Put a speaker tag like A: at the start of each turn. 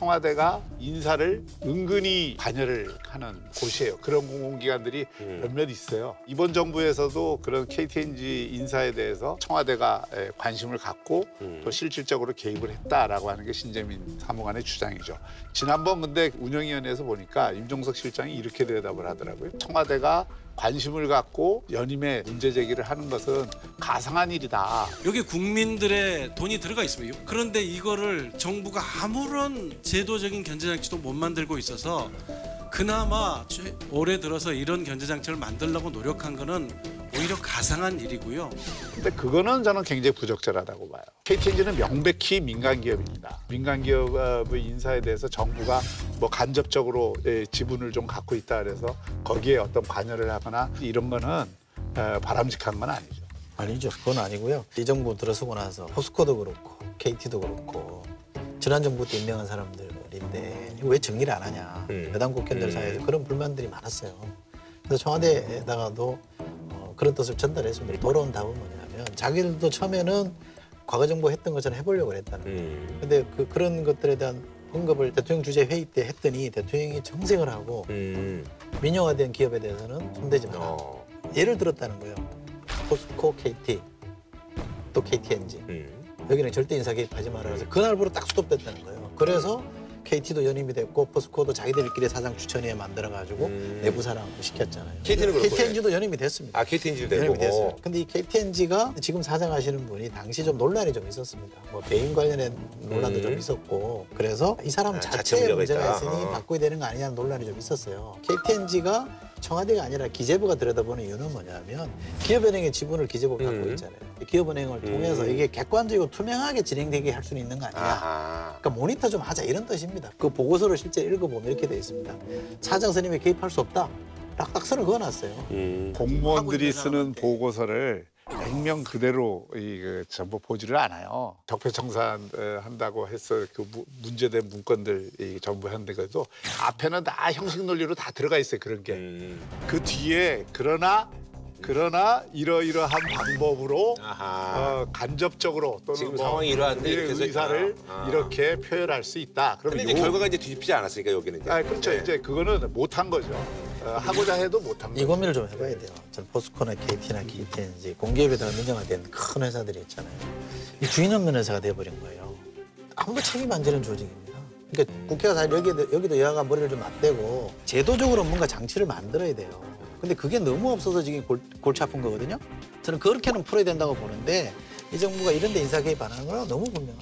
A: 청와대가 인사를 은근히 관여를 하는 곳이에요. 그런 공공기관들이 몇몇 있어요. 이번 정부에서도 그런 KTNG 인사에 대해서 청와대가 관심을 갖고 또 실질적으로 개입을 했다라고 하는 게 신재민 사무관의 주장이죠. 지난번 근데 운영위원회에서 보니까 임종석 실장이 이렇게 대답을 하더라고요. 청와대가 관심을 갖고 연임에 문제 제기를 하는 것은 가상한 일이다.
B: 여기 국민들의 돈이 들어가 있습니다. 그런데 이거를 정부가 아무런 제도적인 견제장치도 못 만들고 있어서 그나마 올해 들어서 이런 견제장치를 만들려고 노력한 거는 오히려 가상한 일이고요.
A: 근데 그거는 저는 굉장히 부적절하다고 봐요. KTNG는 명백히 민간기업입니다. 민간기업의 인사에 대해서 정부가 뭐 간접적으로 지분을 좀 갖고 있다 그래서 거기에 어떤 관여를 하거나 이런 거는 바람직한 건 아니죠.
C: 아니죠. 그건 아니고요. 이 정부 들어서고 나서 포스코도 그렇고 KT도 그렇고 지난 정부 때 임명한 사람들인데 이거 왜 정리를 안 하냐. 여당 국회의원들 사이에서 그런 불만들이 많았어요. 그래서 청와대에다가도 그런 뜻을 전달했습니다. 돌아온 답은 뭐냐면 자기들도 처음에는 과거 정부 했던 것처럼 해보려고 했다는 거예요. 근데 그런 것들에 대한 언급을 대통령 주재 회의 때 했더니 대통령이 정색을 하고 민영화된 기업에 대해서는 손대지 마라. 예를 들었다는 거예요. 포스코, KT, 또 KTNG. 여기는 절대 인사 개입하지 마라. 그래서 그날부로 딱 스톱됐다는 거예요. 그래서 KT도 연임이 됐고 포스코도 자기들끼리 사장 추천위에 만들어가지고 내부 사람 시켰잖아요.
D: KT는 그런
C: KTNG도 연임이 됐습니다.
D: 아, KTNG도 된
C: 연임이
D: 거고.
C: 됐어요. 근데 이 KTNG가 지금 사장하시는 분이 당시 좀 논란이 좀 있었습니다. 뭐 배임 관련된 논란도 좀 있었고 그래서 이 사람
D: 자체
C: 자체에
D: 문제가
C: 문제가
D: 있다.
C: 있으니 바꿔야 되는 거 아니냐는 논란이 좀 있었어요. KTNG가 청와대가 아니라 기재부가 들여다보는 이유는 뭐냐면 기업은행의 지분을 기재부가 갖고 있잖아요. 기업은행을 통해서 이게 객관적이고 투명하게 진행되게 할 수는 있는 거 아니냐.
D: 아하.
C: 그러니까 모니터 좀 하자 이런 뜻입니다. 그 보고서를 실제 읽어보면 이렇게 돼 있습니다. 사장 선임에 개입할 수 없다. 딱딱선을 그어놨어요.
A: 공무원들이 쓰는 보고서를 액면 그대로 전부 보지를 않아요. 적폐청산 한다고 해서 그 문제된 문건들 전부 했는데 그래도 앞에는 다 형식 논리로 다 들어가 있어요. 그런 게. 그 뒤에 그러나 이러이러한 방법으로
D: 아하.
A: 간접적으로 또는
D: 지금 상황이 이러한데 이렇게 해서
A: 의사를
D: 있다.
A: 이렇게 표현할 수 있다.
D: 근데 이제 결과가 이제 뒤집히지 않았으니까 여기는 이제.
A: 그렇죠.
D: 네.
A: 이제 그거는 못한 거죠. 하고자 해도 못한 거죠.
C: 이 고민을 좀 해봐야 돼요. 전 포스코나 KT나 KTNG 공기업에다가 민영화된 큰 회사들이 있잖아요. 이 주인 없는 회사가 돼버린 거예요. 아무도 책임 안 지는 조직입니다. 그러니까 국회가 사실 여기도 여야가 머리를 좀 맞대고 제도적으로 뭔가 장치를 만들어야 돼요. 근데 그게 너무 없어서 지금 골치 아픈 거거든요. 저는 그렇게는 풀어야 된다고 보는데 이 정부가 이런 데 인사 개입 안 하는 건 너무 분명합니다.